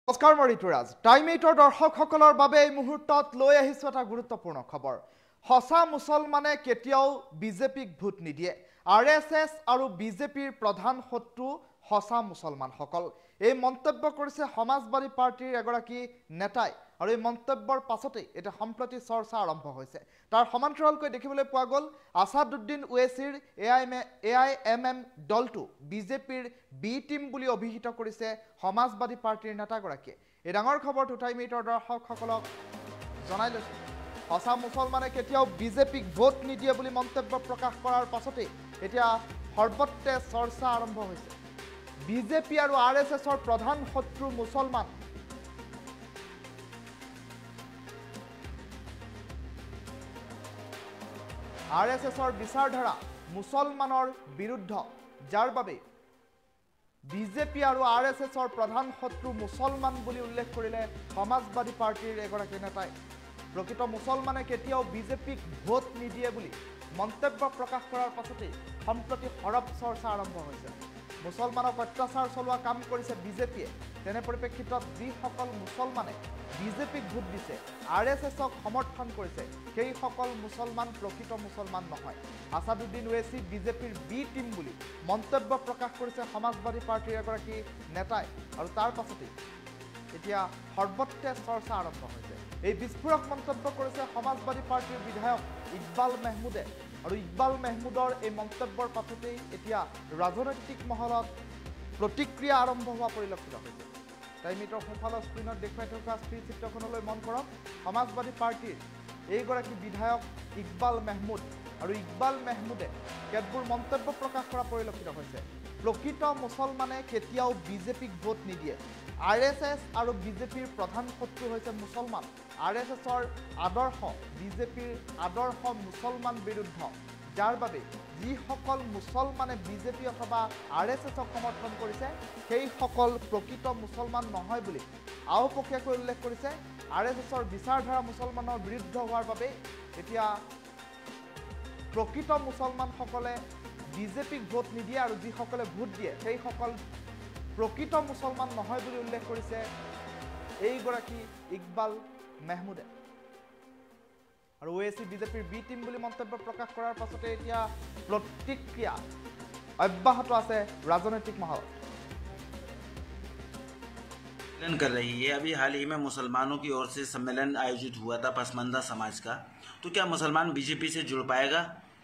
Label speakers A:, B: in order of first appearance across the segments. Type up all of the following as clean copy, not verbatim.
A: নমস্কাৰ মই ঋতুৰাজ টাইম 8ৰ দৰ্শকসকলৰ বাবে এই মুহূৰ্তত লৈ আহিছো এটা গুৰুত্বপূৰ্ণ খবৰ হসা মুছলমানে কেতিয়াও বিজেপিক ভোট নিদিয়ে আৰএছএছ আৰু বিজেপিৰ প্ৰধান শত্ৰু হসা মুছলমানসকল এই মন্তব্য কৰিছে সমাজবাদী পাৰ্টিৰ এগৰাকী নেতাই আৰু এই মন্তব্যৰ পাছতে এটা সম্প্ৰতি চৰ্চা আৰম্ভ হৈছে তাৰ সমান্তৰালকৈ দেখিবলৈ পোৱা গ'ল আসাদুদ্দিন ওৱেইছিৰ এআইএমএম দলটো বিজেপিৰ বি টিম বুলি অভিহিত কৰিছে সমাজবাদী পাৰ্টিৰ নেতাগৰাকীয়ে এই ডাঙৰ খবৰটো টাইম 8ৰ দৰ্শকসকলক জনাই লৈছে হসা মুছলমানে কেতিয়াও বিজেপিক ভোট নিদিয়ে বুলি মন্তব্য প্ৰকাশ কৰাৰ পাছতে এতিয়া সৰ্বত্ৰে চৰ্চা আৰম্ভ হৈছে বিজেপি আৰু আৰএছএছৰ প্ৰধান শত্ৰু মুছলমান আৰএছএছৰ বিচাৰধাৰা মুছলমানৰ বিৰুদ্ধ যাৰ বাবে বিজেপি আৰু আৰএছএছৰ প্ৰধান শত্ৰু মুছলমান বুলি উল্লেখ কৰিলে সমাজবাদী পাৰ্টিৰ এগৰাকী নেতাই প্ৰকৃত মুছলমানে কেতিয়াও বিজেপিক ভোট নিদিয়ে বুলি মন্তব্য প্ৰকাশ কৰাৰ পাছতে সম্প্ৰতি সৰব চৰ্চা আৰম্ভ হৈছে মুছলমানক অত্যাচাৰ চলোৱা কাম কৰিছে বিজেপিয়ে তেনে পৰিপ্ৰেক্ষিতত যিসকল মুছলমানে বিজেপিক ভোট দিছে আৰএছএছক সমৰ্থন কৰিছে সেই সকল মুছলমান প্ৰকৃত মুছলমান নহয় আসাদুদ্দিন ওৱেইছি বিজেপিৰ বি টিম বুলি মন্তব্য প্ৰকাশ কৰিছে সমাজবাদী পাৰ্টিৰ এগৰাকী নেতাই আৰু তাৰ পাছতে এতিয়া সৰ্বত্ৰে চৰ্চা আৰম্ভ হৈছে এই বিস্ফোৰক মন্তব্য কৰিছে সমাজবাদী পাৰ্টিৰ বিধায়ক ইকবাল মেহমুদে আৰু ইকবাল মেহমুদৰ এই মন্তব্যৰ পাছতেই এতিয়া ৰাজনৈতিক মহলত প্ৰতিক্ৰিয়া আৰম্ভ হোৱা পৰিলক্ষিত হৈছে টাইম 8ৰ সোঁফালৰ স্ক্ৰীণত দেখুৱাই থকা স্থিৰ চিত্ৰখনলৈ মন কৰক সমাজবাদী পাৰ্টিৰ এইগৰাকী বিধায়ক ইকবাল মেহমুদ আৰু ইকবাল মেহমুদে কেতবোৰ মন্তব্য প্ৰকাশ কৰা পৰিলক্ষিত হৈছে প্ৰকৃত মুছলমানে কেতিয়াও বিজেপিক ভোট নিদিয়ে আৰএছএছ আৰু বিজেপিৰ প্ৰধান শত্ৰু হৈছে মুছলমান আৰএছএছৰ আদৰ্শ বিজেপিৰ আদৰ্শ মুছলমান বিৰুদ্ধ যাৰ বাবে যিসকল মুছলমানে বিজেপি অথবা আৰএছএছক সমৰ্থন কৰিছে সেই সকল প্ৰকৃত মুছলমান নহয় বুলি আওপকীয়াকৈ উল্লেখ কৰিছে আৰএছএছৰ বিচাৰধাৰা মুছলমানৰ বিৰুদ্ধ হোৱাৰ বাবে এতিয়া প্ৰকৃত মুছলমানসকলে বিজেপিক ভোট নিদিয়ে আৰু যিসকলে ভোট দিয়ে সেই সকল প্ৰকৃত মুছলমান নহয় বুলি উল্লেখ কৰিছে এইগৰাকী ইকবাল মেহমুদে আৰু ওৱেইছি বিজেপিৰ বি টিম বুলি মন্তব্য প্ৰকাশ কৰাৰ পাছতে এতিয়া প্ৰতিক্ৰিয়া অব্যাহত আছে ৰাজনৈতিক মহলত
B: कर रही है अभी हाल ही में मुसलमानों की ओर से सम्मेलन आयोजित हुआ था पसमानदा समाज का तो क्या मुसलमान बीजेपी से जुड़ पाएगा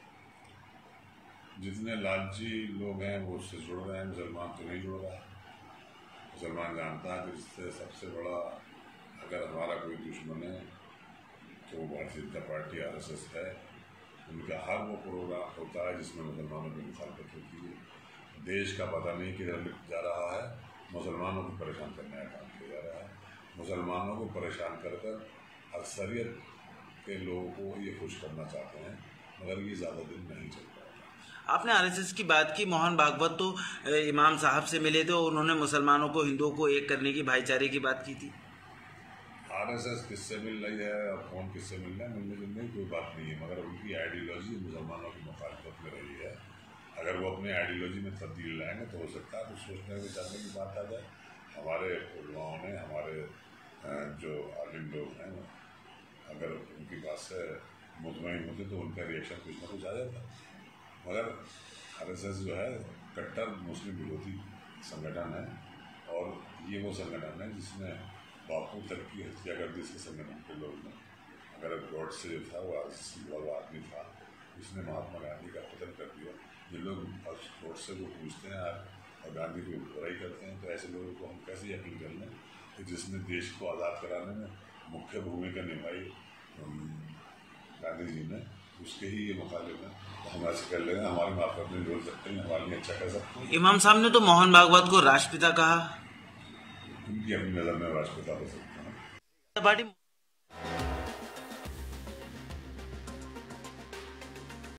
C: जितने लालची लोग हैं वो उससे जुड़ रहे हैं मुसलमान तो नहीं जुड़ रहा है मुसलमान जानता है कि इससे सबसे बड़ा अगर हमारा कोई दुश्मन है तो वो भारतीय जनता पार्टी आरएसएस है उनका हर वो प्रोग्राम होता है जिसमें मुसलमानों की मुखालफत होती है देश का पता नहीं किधर जा रहा है मुसलमानों को परेशान करने का काम किया जा रहा है मुसलमानों को परेशान कर कर अक्सरियत के लोगों को ये खुश करना चाहते हैं मगर ये ज़्यादा दिन नहीं चल पाएगा
B: आपने आरएसएस की बात की मोहन भागवत तो इमाम साहब से मिले थे और उन्होंने मुसलमानों को हिंदुओं को एक करने की भाईचारे की बात की थी
C: आरएसएस किससे मिल रही है और कौन किससे मिल रहा है मिलने जुलने की कोई बात नहीं है मगर उनकी आइडियोलॉजी मुसलमानों की मुखालफत में रही है अगर वो अपने आइडियोलॉजी में तब्दील लाएंगे तो हो सकता है कुछ सोचने विचारने की बात आ जाए हमारे उलमाओं ने हमारे जो आलिम लोग हैं अगर उनकी बात से मुतमईन होते तो उनका रिएक्शन कुछ ना कुछ आ जाता मगर आरएसएस जो है कट्टर मुस्लिम विरोधी संगठन है और ये वो संगठन है जिसने बापू तक की हत्या कर दी इसके संगठन के लोग ने अगर गॉडसे जो था वो आदमी था उसने महात्मा गांधी का कत्ल कर दिया जो लोग गॉडसे को पूछते हैं और गांधी की बुराई करते हैं तो ऐसे लोगों को हम कैसे यकीन कर लें कि जिसने देश को आज़ाद कराने में मुख्य भूमिका निभाई गांधी जी ने उसके ही ये मुखालिफ हैं तो हम ऐसे कर लेंगे हमारे माफ अपने जोड़ सकते हैं हमारे लिए अच्छा कर सकते हैं
B: इमाम साहब ने तो मोहन भागवत को राष्ट्रपिता कहा
C: उनकी अपनी नज़र में राष्ट्रपिता हो सकते हैं
B: पार्टी